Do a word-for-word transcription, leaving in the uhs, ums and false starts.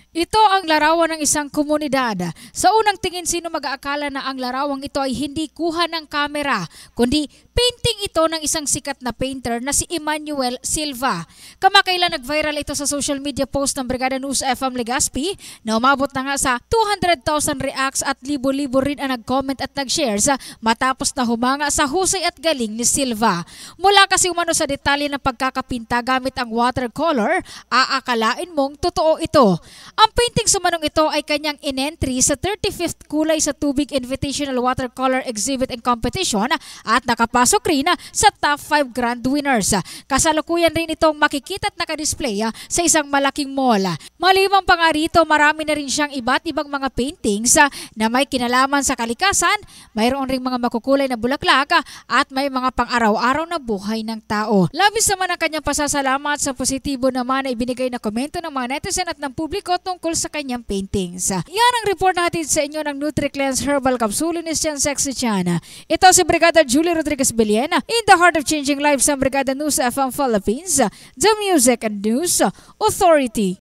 Ito ang larawan ng isang komunidad. Sa unang tingin, sino mag-aakala na ang larawang ito ay hindi kuha ng kamera, kundi painting ito ng isang sikat na painter na si Emmanuel Silva. Kamakailan nag-viral ito sa social media post ng Brigada News F M Legazpi na umabot na nga sa two hundred thousand reacts at libo-libo rin ang nag-comment at nag-share sa matapos na humanga sa husay at galing ni Silva. Mula kasi umano sa detalye ng pagkakapinta gamit ang watercolor, aakalain mong totoo ito. Ang painting sumanong ito ay kanyang in-entry sa thirty-fifth Kulay sa Tubig Invitational Watercolor Exhibit and Competition at nakapasok rin sa top five grand winners. Kasalukuyan rin itong makikita at nakadisplay sa isang malaking mall. Malimang pa nga rito, marami na rin siyang iba't ibang mga paintings na may kinalaman sa kalikasan, mayroon ring mga makukulay na bulaklak at may mga pang-araw-araw na buhay ng tao. Labis naman ang kanyang pasasalamat sa positibo naman na ibinigay na komento ng mga netizen at ng publiko tungkol sa kanyang paintings. Yan ang report natin sa inyo ng NutriCleanse Herbal Capsule ni Sian Sexy Chan. Ito si Brigada Julie Rodriguez Beliena in the heart of changing lives sa Brigada News F M Philippines, the Music and News Authority.